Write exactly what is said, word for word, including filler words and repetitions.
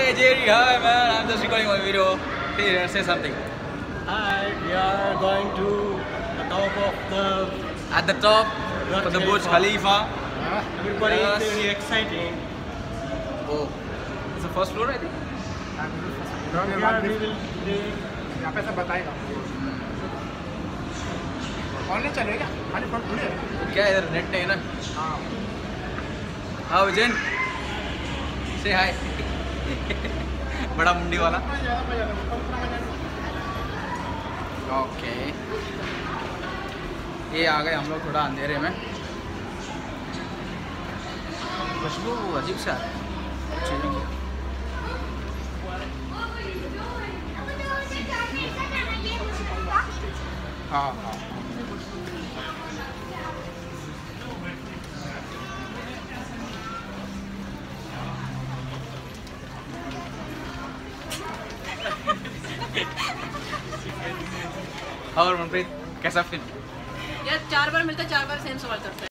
Hey Jerry, hi man, I'm just recording my video. Here, say something. Hi, we are going to the top of the... At the top of the Burj Khalifa. Uh, everybody Yes. is very exciting. Oh, it's the first floor I think. From here we will be... यहाँ पे सब बताएगा online चलेगा खाली front खुले क्या इधर net नहीं है ना? हाँ हाँ विजन, say hi. बड़ा मुंडी वाला. ज़्यादा मजा आता है ऊपर उतना मजा नहीं ओके, ये आ गए हम लोग थोड़ा अंधेरे में. खुशबू अजीब सा है. चलिए. हाँ हाँ और मनप्रीत कैसा फिल्म? यार चार बार मिलता है, चार बार सेम सवाल करता है।